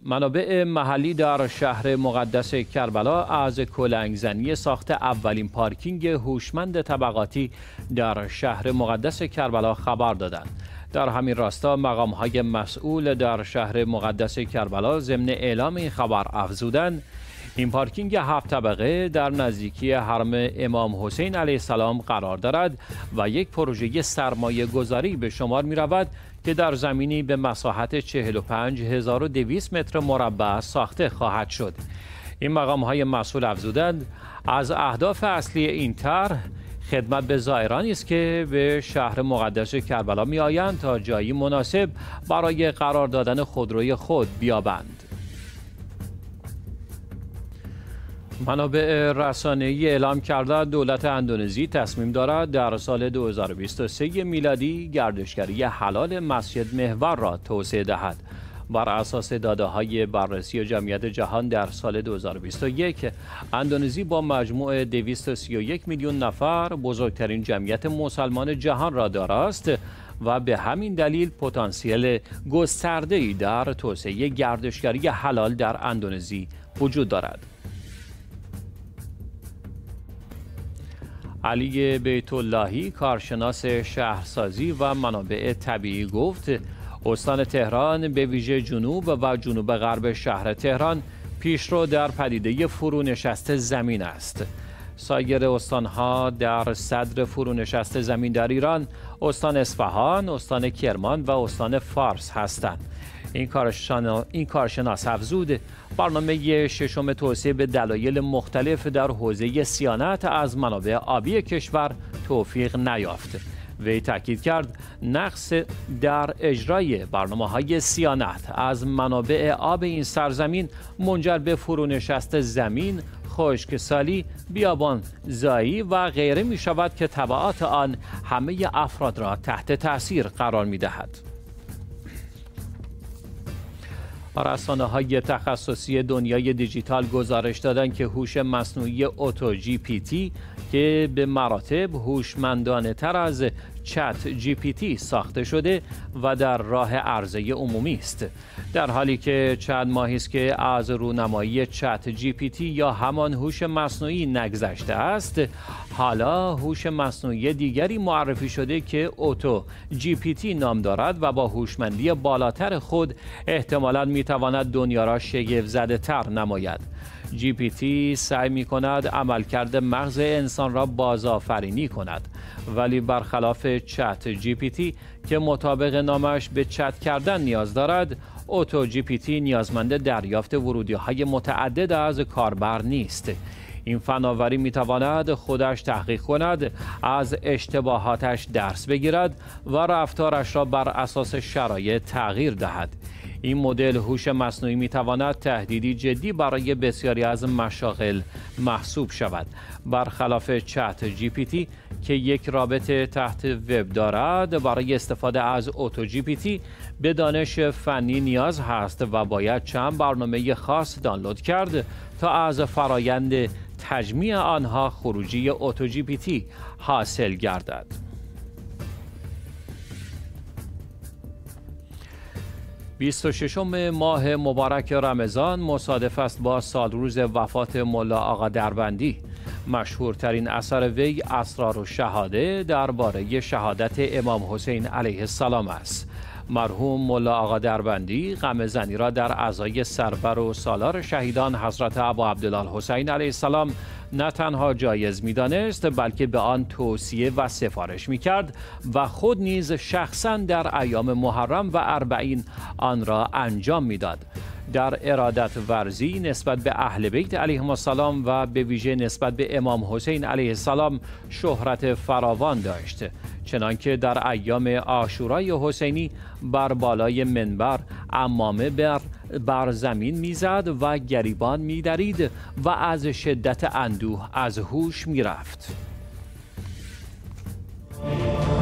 منابع محلی در شهر مقدس کربلا از کلنگزنی ساخت اولین پارکینگ هوشمند طبقاتی در شهر مقدس کربلا خبر دادند. در همین راستا مقام‌های مسئول در شهر مقدس کربلا ضمن اعلام این خبر افزودند این پارکینگ 7 طبقه در نزدیکی حرم امام حسین علیه السلام قرار دارد و یک پروژه سرمایه گذاری به شمار می رود که در زمینی به مساحت 45200 متر مربع ساخته خواهد شد. این مقام‌های مسئول افزودند از اهداف اصلی این طرح خدمت به زائرانی است که به شهر مقدس کربلا می آیند تا جایی مناسب برای قرار دادن خودروی خود بیابند. منابع رسانه‌ای اعلام کرده دولت اندونزی تصمیم دارد در سال 2023 میلادی گردشگری حلال مسجد محور را توسعه دهد. بر اساس داده‌های بررسی جمعیت جهان در سال 2021 اندونزی با مجموع 231 میلیون نفر بزرگترین جمعیت مسلمان جهان را دارست و به همین دلیل پتانسیل گسترده‌ای در توسعه گردشگری حلال در اندونزی وجود دارد. علی بیت اللهی کارشناس شهرسازی و منابع طبیعی گفت استان تهران به ویژه جنوب و جنوب غرب شهر تهران پیشرو در پدیده فرونشست زمین است. سایر استانها در صدر فرونشست زمین در ایران اصفهان، استان کرمان و استان فارس هستند. این کارشناس افزود برنامه ششم توسعه به دلایل مختلف در حوزه صیانت از منابع آبی کشور توفیق نیافت. وی تاکید کرد نقص در اجرای برنامه‌های صیانت از منابع آب این سرزمین منجر به فرونشست زمین، خشکسالی، بیابان زایی و غیره می شود که تبعات آن همه افراد را تحت تأثیر قرار می دهد. رسانه‌های تخصصی دنیای دیجیتال گزارش دادند که هوش مصنوعی اوتو جی پی تی که به مراتب هوشمندانه تر از چت جی پی تی ساخته شده و در راه عرضه عمومی است. در حالی که چند ماهی است که از رونمایی چت جی پی تی یا همان هوش مصنوعی نگذشته است، حالا هوش مصنوعی دیگری معرفی شده که اوتو جی پی تی نام دارد و با هوشمندی بالاتر خود احتمالاً میتواند دنیا را شگفت زده تر نماید. جی پی تی سعی می کند عملکرد مغز انسان را بازآفرینی کند، ولی برخلاف چت جی پی تی که مطابق نامش به چت کردن نیاز دارد، اوتو جی پی تی نیازمند دریافت ورودی‌های متعدد از کاربر نیست. این فناوری می تواند خودش تحقیق کند، از اشتباهاتش درس بگیرد و رفتارش را بر اساس شرایط تغییر دهد. این مدل هوش مصنوعی می تواند تهدیدی جدی برای بسیاری از مشاغل محسوب شود. برخلاف چت جی پی تی که یک رابط تحت وب دارد، برای استفاده از اوتو جی پی تی به دانش فنی نیاز هست و باید چند برنامه خاص دانلود کرد تا از فرایند تجمیع آنها خروجی اوتو جی پی تی حاصل گردد. 26 ماه مبارک رمضان مصادف است با سالروز وفات ملا آقا دربندی. مشهورترین اثر وی اسرار الشهاده درباره شهادت امام حسین علیه السلام است. مرحوم ملا آقا دربندی غم زنی را در عزای سرور و سالار شهیدان حضرت ابا عبدالله الحسین علیه السلام نه تنها جایز می‌دانست بلکه به آن توصیه و سفارش می‌کرد و خود نیز شخصاً در ایام محرم و اربعین آن را انجام می‌داد. در ارادت ورزی نسبت به اهل بیت علیهم السلام و به ویژه نسبت به امام حسین علیه السلام شهرت فراوان داشت، چنانکه در ایام عاشورای حسینی بر بالای منبر عمامه بر زمین میزد و گریبان میدرید و از شدت اندوه از هوش میرفت.